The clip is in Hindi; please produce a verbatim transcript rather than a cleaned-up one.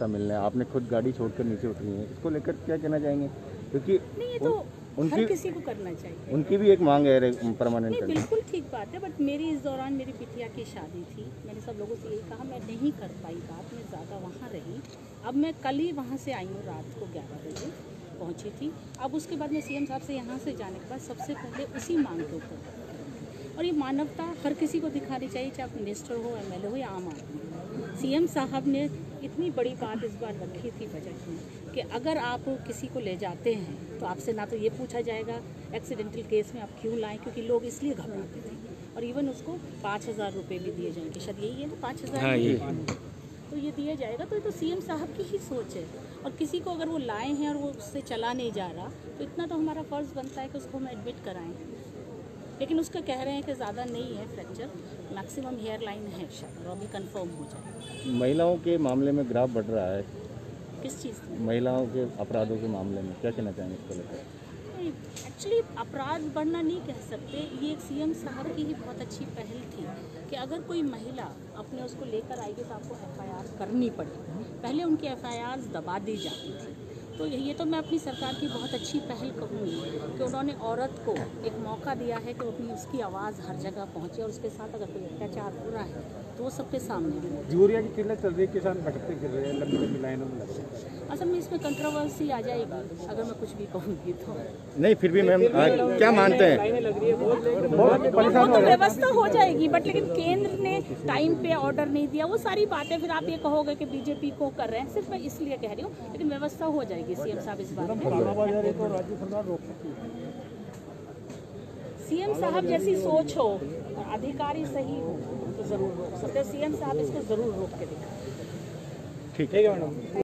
मिलना है, आपने खुद गाड़ी छोड़कर नीचे उतरी है, इसको लेकर क्या कहना चाहेंगे? क्योंकि नहीं, ये तो उन, हर उनकी किसी को करना चाहिए, उनकी भी एक मांग है परमानेंट नहीं करने। बिल्कुल ठीक बात है। बट मेरी इस दौरान मेरी बिटिया की शादी थी, मैंने सब लोगों से यही कहा, मैं नहीं कर पाई बात, मैं ज़्यादा वहाँ रही। अब मैं कल ही वहाँ से आई हूँ, रात को ग्यारह बजे पहुँची थी। अब उसके बाद मैं सीएम साहब से यहाँ से जाने के बाद सबसे पहले उसी मांग के ऊपर, और ये मानवता हर किसी को दिखानी चाहिए, चाहे आप मिनिस्टर हो, एमएलए हो या आम आदमी। सीएम साहब ने इतनी बड़ी बात इस बार रखी थी बजट में कि अगर आप किसी को ले जाते हैं तो आपसे ना तो ये पूछा जाएगा एक्सीडेंटल केस में आप क्यों लाएं, क्योंकि लोग इसलिए घबराते थे, और इवन उसको पाँच हज़ार रुपये भी दिए जाएंगे, शायद यही है ना पाँच हज़ार हाँ, ये तो ये दिया जाएगा। तो ये तो सीएम साहब की ही सोच है, और किसी को अगर वो लाए हैं और वो उससे चला नहीं जा रहा तो इतना तो हमारा फ़र्ज़ बनता है कि उसको हम एडमिट कराएँ। लेकिन उसका कह रहे हैं कि ज़्यादा नहीं है फ्रैक्चर, मैक्सिमम हेयर लाइन है शायद, और अभी कंफर्म हो जाए। महिलाओं के मामले में ग्राफ बढ़ रहा है, किस चीज़ में? महिलाओं के अपराधों के मामले में क्या कहना चाहेंगे इसको लेकर? एक्चुअली अपराध बढ़ना नहीं कह सकते, ये एक सीएम साहब की ही बहुत अच्छी पहल थी कि अगर कोई महिला अपने उसको लेकर आएगी तो आपको एफआईआर करनी पड़ेगी। पहले उनकी एफआईआर दबा दी जाती थी, तो ये तो मैं अपनी सरकार की बहुत अच्छी पहल कहूँगी कि उन्होंने औरत को एक मौका दिया है कि वो अपनी उसकी आवाज़ हर जगह पहुँचे, और उसके साथ अगर कोई अत्याचार हो रहा है तो वो सबके सामने। यूरिया की किल्लत चल रही है, किसान भटकते फिर रहे हैं, लंबी लंबी लाइनों में लग रहे हैं। असल में इसमें कंट्रोवर्सी आ जाएगी अगर मैं कुछ भी कहूँगी तो। नहीं, फिर भी मैम क्या मानते हैं? वो तो व्यवस्था हो जाएगी, बट लेकिन केंद्र ने टाइम पे ऑर्डर नहीं दिया, वो सारी बातें फिर आप ये कहोगे कि बीजेपी को कर रहे हैं, सिर्फ मैं इसलिए कह रही हूँ, लेकिन व्यवस्था हो जाएगी। सीएम साहब इस बात में, राज्य सरकार रोक सकती है। सीएम साहब जैसी सोच हो और अधिकारी सही हो तो जरूर रोक सकते हैं। सीएम साहब इसको जरूर रोक के दिखाएं। ठीक है मैडम।